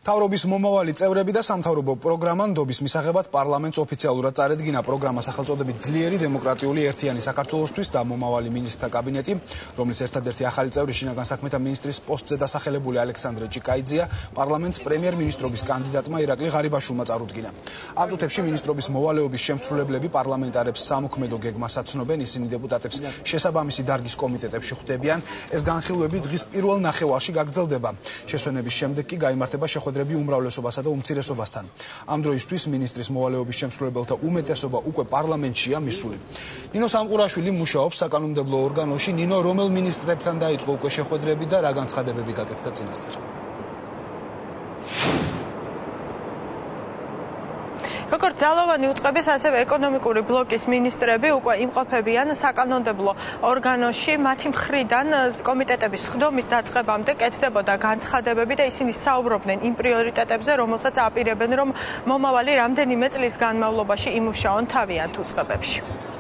თავრობის მომავალი წევრები და სამთავრობო პროგრამა ნდობის მისაღებად პარლამენტს ოფიციალურად წარედგინა. პროგრამა სახელწოდებით ძლიერი დემოკრატიული ერთიანი საქართველოსთვის და მომავალი მინისტრთა კაბინეტი, რომლის ერთადერთი ახალი წევრი შინაგან საქმეთა მინისტრის პოსტზე დასახელებული ალექსანდრე ჭიკაიძეა, პარლამენტს პრემიერ-მინისტრობის კანდიდატმა ირაკლი ღარიბაშვილმა წარუდგინა. ამ წუთებში მინისტრობის მოვალეობის შემსრულებლები პარლამენტარებს სამოქმედო გეგმას აცნობენ, ისინი დეპუტატებს შესაბამისი დარგის კომიტეტებში ხვდებიან. ეს განხილვები დღის პირველ ნახევარში გაგრძელდება. შესვენების შემდეგ კი გაიმართება შეხვედრები უმრავლესობასა და უმცირესობასთან. ამ დროისთვის მინისტრის მოვალეობის შემსრულებელთა უმეტესობა უკვე პარლამენტშია მისული. ნინო სამყურაშვილი მუშაობს საკანონმდებლო ორგანოში. ნინო, რომელ მინისტრებთან დაიწყო უკვე შეხვედრები და რა განცხადებები გაკეთდა წინასწარ? როგორც ძალოვანი უწყების, ასევე ეკონომიკური ბლოკის მინისტრები უკვე იმყოფებიან საკანონმდებლო ორგანოში. მათი მხრიდან კომიტეტების ხდომის დაწყებამდე კეთდებოდა განცხადებები და ისინი საუბრობდნენ იმ პრიორიტეტებზე, რომელსაც აპირებენ, რომ მომავალი რამდენიმე წლის განმავლობაში იმუშაონ თავიანთ უწყებებში.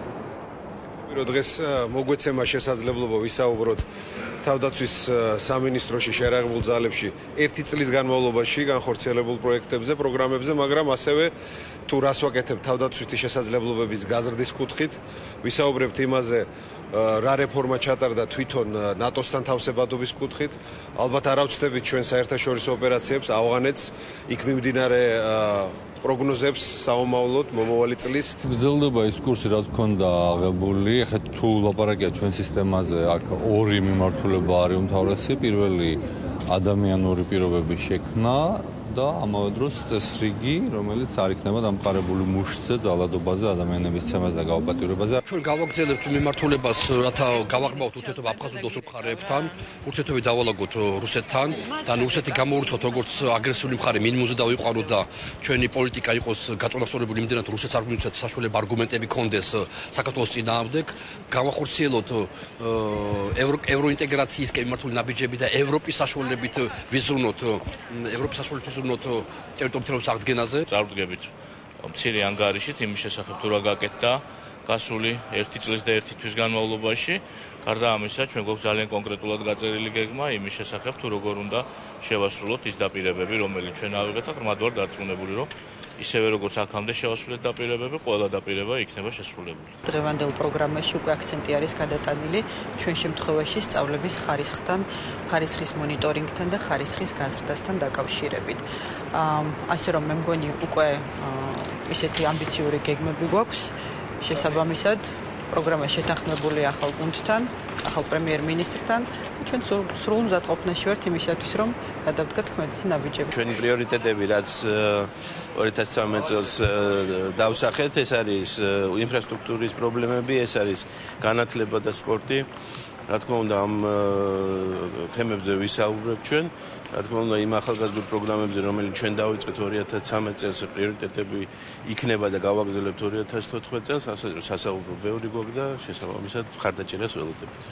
დღეს მოგვეცემა შესაძლებლობა ვისაუბროთ თავდაცვის სამინისტროში შერაღებულ ძალებში 1 წლის განმავლობაში განხორციელებულ პროექტებზე, პროგრამებზე, მაგრამ ასევე თუ რას ვაკეთებ თავდაცვითი შესაძლებლობების გაზრდის კუთხით, ვისაუბრებთ იმაზე, რა რეფორმა ჩატარდა თვითონ ნატოსთან თავსებადობის კუთხით. ალბათ არ ავწდებით ჩვენ საერთაშორისო ოპერაციებს, ავღანეთს, იქ მიმდინარე პროგნოზებს საომავლოდ მომავალი წლის. გრძელდება ის კურსი, რაც ჰქონდა აღებული. ეხლა თუ ლაპარაკია ჩვენ სისტემაზე, აქ ორი მიმართულება არის უმთავრესი. პირველი ადამიანური პირობების შექმნა და ამავე დროს წესრიგი, რომელიც არ იქნება დამყარებული მუშზე, ძალადობაზე, ადამიანების ცემაზე და გაუპატიურებაზე. ჩვენ გავაგრძელებთ მიმართულებას, რათა გავაღრმავთ ურთიერთობა აფხაზურ და ოსურ მხარეებთან, ურთიერთობები დავალაგოთ რუსეთთან და რუსეთი გამოურჩოთ როგორც აგრესიული მხარე მინიმუმზე დავიყვანოთ და ჩვენი პოლიტიკა იყოს გაწონასწორებული იმდენად, რუსეთს არ გვიმცეთ საშუალება არგუმენტები კონდეს საქართველოს წინააღმდეგ, გავახორციელოთ ევროინტეგრაციისკენ მიმართული ნაბიჯები და ევროპის საშუალებით ვიზრუნოთ ტერიტორიების აღდგენაზე. წარუდგებით მცირე ანგარიშით იმის შესახებ თუ რა გაკეთდა გასული 1 წლის და 1 თვის განმავლობაში. გარდა ამისა, ჩვენ გვაქვს ძალიან კონკრეტულად გაწერილი გეგმა იმის შესახებ თუ როგორ უნდა შევასრულოთ ის დაპირებები, რომელიც ჩვენ ავიღეთ და ღრმად ვარ დარწმუნებული, რომ ისევე როგორც აქამდე შევასრულეთ დაპირებები, ყველა დაპირება იქნება შესრულებული. დღევანდელ პროგრამაში უკვე აქცენტი არის გადატანილი ჩვენ შემთხვევაში სწავლების ხარისხის მონიტორინგთან და ხარისხის გაზრდასთან დაკავშირებით. ასე რომ მე მგონი უკვე ისეთი ამბიციური გეგმები გვაქვს. შესაბამისად, პროგრამა შეთანხმებული ახალ გუნდთან, ახალ პრემიერ-მინისტრთან. ჩვენ სრულ მზადყოფნაში ვართ იმისათვის, რომ გადავდგათ ქმედითი ნაბიჯები. ჩვენი პრიორიტეტები, რაც 2013 წელს დავსახეთ, ეს არის ინფრასტრუქტურის პრობლემები, ეს არის განათლება და სპორტი. რა თქმა უნდა, ამ თემებზე ვისაუბრებთ ჩვენ. რა თქმა უნდა, იმ ახალგაზრდულ პროგრამებზე, რომელიც ჩვენ დავიწყეთ 2013 წელს, პრიორიტეტები იქნება და გავაგრძელებთ 2014 წელს, ასე რომ სასაუბრო ბევრი გვაქვს და შესაბამისად მხარდაჭერას ველოდებით.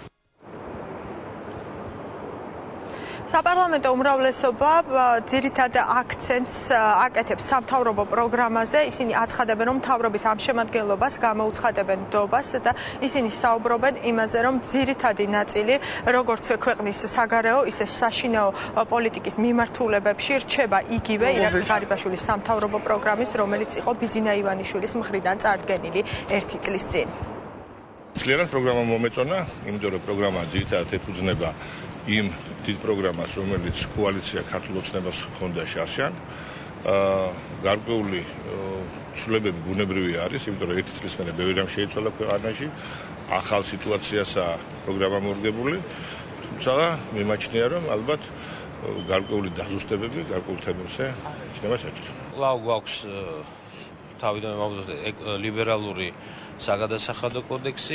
საპარლამენტო უმრავლესობა ძირითად აქცენტს აკეთებს სამთავრობო პროგრამაზე. ისინი აცხადებენ, რომ მთავრობის ამ შემადგენლობას გამოუცხადებენ ნდობას და ისინი საუბრობენ იმაზე, რომ ძირითადი ნაწილი, როგორც ქვეყნის საგარეო, ისე საშინაო პოლიტიკის მიმართულებებში რჩება იგივე ირაკლი ღარიბაშვილის სამთავრობო პროგრამის, რომელიც იყო ბიძინა ივანიშვილის მხრიდან წარდგენილი 1 წლის წინ. Clearance პროგრამა მომეწონა, იმიტომ რომ პროგრამა ძირითადად ეფუძნება იმ დიდ პროგრამას, რომელიც კოალიცია ქართულ ოცნებას ჰქონდა შარშან. გარკვეული ცვლილებები ბუნებრივი არის, იმიტომ რომ 1 წლის მერე ბევრი რამ შეიცვალა ქვეყანაში. ახალ სიტუაციასაა პროგრამა მორგებული, თუმცა მიმაჩნია, რომ ალბათ გარკვეული დაზუსტებები გარკვეულ თემებზე იქნება საჭირო. კვლავ გვაქვს თავიდან ლიბერალური საგადასახადო კოდექსი.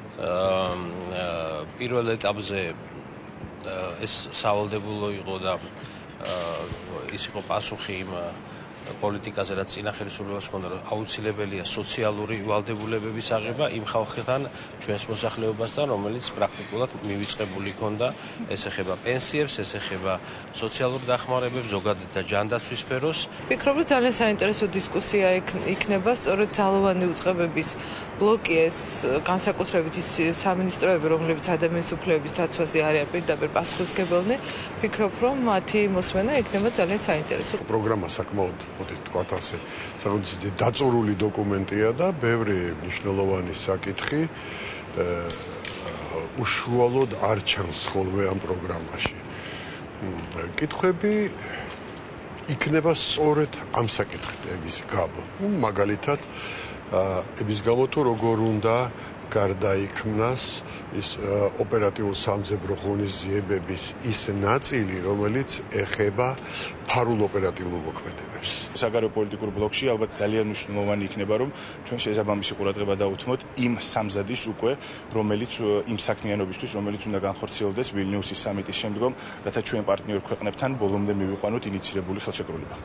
პირველ ეტაპზე ეს სავალდებულო იყო და ის იყო პასუხი იმ პოლიტიკაზე, რაც წინა ხელისუფლებას ჰქონდა, რომ აუცილებელია სოციალური ვალდებულებების აღება იმ ხალხთან, ჩვენს მოსახლეობასთან, რომელიც პრაქტიკულად მივიწყებული ჰქონდა. ეს ეხება პენსიებს, ეს ეხება სოციალურ დახმარებებს, ზოგადად და ჯანდაცვის სფეროს. ვფიქრობ, რომ ძალიან საინტერესო დისკუსია იქნება სწორედ ძალოვანი უწყებების ბლოკი ეს განსაკუთრებით ის სამინისტროები, რომლებიც ადამიანის უფლებების დაცვაზე არიან პირდაპირ პასუხისმგებელნი, ვფიქრობ, რომ მათი მოსმენა იქნება ძალიან საინტერესო. პროგრამა საკმაოდ, ვთქვათ ასე, საკმაოდ დაწურული დოკუმენტია და ბევრი მნიშვნელოვანი საკითხი უშუალოდ არ ჩანს ხოლმე ამ პროგრამაში. კითხვები იქნება სწორედ ამ საკითხების გამო. მაგალითად, ების გამო თუ როგორ უნდა გარდაიქმნას ის ოპერატიულ სამძებრო ღონისძიებების ის ნაწილი, რომელიც ეხება ფარულ ოპერატიულ მოქმედებებს. საგარეო პოლიტიკურ ბლოკში ალბათ ძალიან მნიშვნელოვანი იქნება, რომ ჩვენ შესაბამისი ყურადღება დავუთმოთ იმ სამზადის უკვე, რომელიც იმ საქმიანობისთვის, რომელიც უნდა განხორციელდეს ვილნიუსის სამიტის შემდგომ, რათა ჩვენ პარტნიორ ქვეყნებთან ბოლომდე მივიყვანოთ ინიცირებული ხელშეკრულება.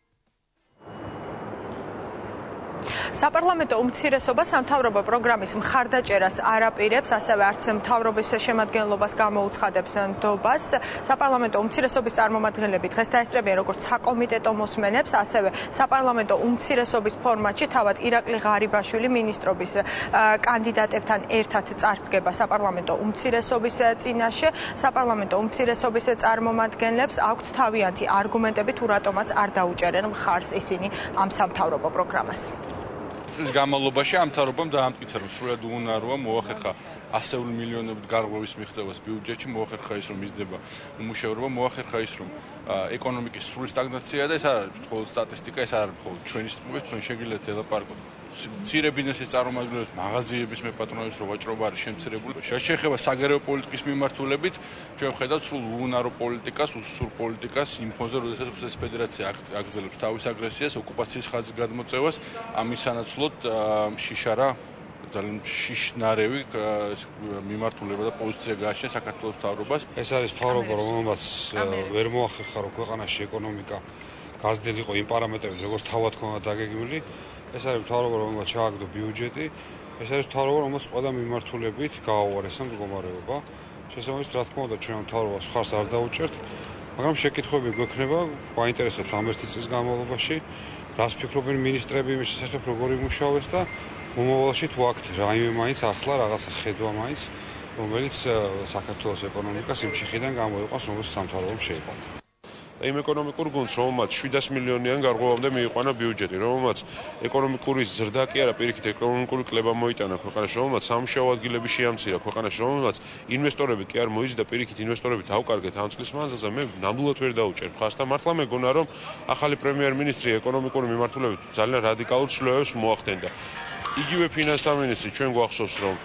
საპარლამენტო უმცირესობა სამთავრობო პროგრამის მხარდაჭერას არ აპირებს, ასევე არც მთავრობის შემადგენლობას გამოუცხადებს ნდობას. საპარლამენტო უმცირესობის წარმომადგენლები დღეს დაესწრებიან როგორც საკომიტეტო მოსმენებს, ასევე საპარლამენტო უმცირესობის ფორმატში თავად ირაკლი ღარიბაშვილი ministrობის კანდიდატებთან ერთად წარდგება საპარლამენტო უმცირესობის წინაშე. საპარლამენტო უმცირესობის წარმომადგენლებს აქვთ თავიანთი არგუმენტები, თუ რატომაც არ დაუჭერენ მხარს ისინი ამ სამთავრობო პროგრამას. წლის განმავლობაში ამ მთავრობამ დაამტკიცა, რომ სრულად უუნაროა მოახერხა ასეული მილიონობით გარღვევის მიღწევას ბიუჯეტში, მოახერხა ის, რომ მისდება უმუშევრობა, მოახერხა ის, რომ ეკონომიკის სრული სტაგნაცია და ეს არ არის მხოლოდ სტატისტიკა, ეს არ არის მხოლოდ ჩვენი სტუმრები, ჩვენ შეგიძლიათ ელაპარაკოთ მცირე ბიზნესის წარმომადგენლებს, მაღაზიების მეპატრონეებს, რომ ვაჭრობა არის შემცირებული. შეეხება საგარეო პოლიტიკის მიმართულებით, ჩვენ ვხედავთ სრულ უუნარო პოლიტიკას, უსუსურ პოლიტიკას იმ ფონზე, როდესაც რუსეთის ფედერაცია აგრძელებს თავის აგრესიას, ოკუპაციის ხაზის გადმოწევას, ამის სანაცვლოდ შიშარა ძალიან შიშნარევი მიმართულება და პოზიცია გააჩნია საქართველოს მთავრობას. ეს არის მთავრობა, რომელმაც ვერ მოახერხა, რომ ქვეყანაში ეკონომიკა გაზრდილიყო იმ პარამეტრებით, როგორც თავად ჰქონდა დაგეგმილი. ეს არის მთავრობა, რომელმაც ჩააგდო ბიუჯეტი. ეს არის მთავრობა, რომელმაც ყველა მიმართულებით გააუარესა მდგომარეობა. შესაბამისად, რა თქმა უნდა, ჩვენ მთავრობას მხარს არ დაუჭერთ, მაგრამ შეკითხვები გვექნება, გვაინტერესებს ამ ერთი წლის განმავლობაში, რას ფიქრობენ მინისტრები იმის შესახებ, როგორ იმუშავეს და მომავალში თუ აქ რაიმე მაინც ახლა რაღაცა ხედვა მაინც, რომელიც საქართველოს ეკონომიკას იმ ჩიხიდან გამოიყვანს, რომელიც სამთავრობომ შეიყვანა. იმ ეკონომიკურ გუნდს, რომელმაც 700 მილიონიან გარღვევამდე მიიყვანა ბიუჯეტი, რომელმაც ეკონომიკური ზრდა კი არა, პირიქით ეკონომიკური კლება მოიტანა ქვეყანაში, რომელმაც სამუშაო ადგილები შეამცირა ქვეყანაში, რომელმაც ინვესტორები კი არ მოიზიდა, პირიქით ინვესტორები დავკარგეთ ამ წლის მანძილზე, მე ნამდვილად ვერ დაუჭერ მხარს და მართლა მეგონა, რომ ახალი პრემიერ-მინისტრი ეკონომიკური მიმართულებით ძალიან რადიკალურ ცვლილებებს მოახდენდა. იგივე ფინანსთა მინისტრი ჩვენ გვახსოვს, რომ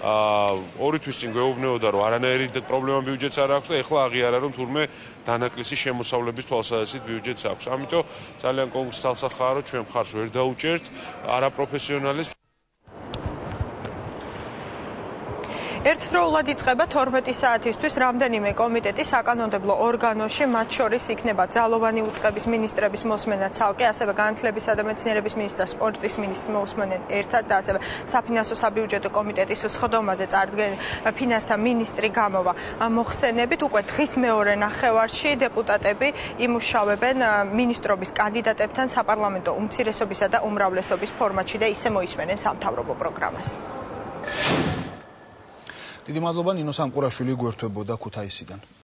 2 თვის წინ გვეუბნებოდა, რომ არანაირი პრობლემა ბიუჯეტს არ აქვს და ეხლა აღიარა, რომ თურმე დანაკლისი შემოსავლების თვალსაზრისით ბიუჯეტს აქვს. ამიტომ ძალიან გულსახაა, რომ ჩვენ მხარს ვერ დაუჭერთ არაპროფესიონალის. ერთდროულად იწყება 12 საათისთვის რამდენიმე კომიტეტი საკანონმდებლო ორგანოში, მათ შორის იქნება ძალოვანი უწყების მინისტრების მოსმენა ცალკე, ასევე განათლებისა და მეცნიერების მინისტრ და სპორტის მინისტრ მოსმენენ ერთად და ასევე საფინანსო საბიუჯეტო კომიტეტის სხდომაზე წარდგენ ფინანსთა მინისტრი გამოვა მოხსენებით. უკვე დღის მეორე ნახევარში დეპუტატები იმუშავებენ მინისტრობის კანდიდატებთან საპარლამენტო უმცირესობისა და უმრავლესობის ფორმატში და ისე მოისმენენ სამთავრობო პროგრამას. დიდი მადლობა ნინო სამყურაშვილი გვერდებოდა ქუთაისიდან.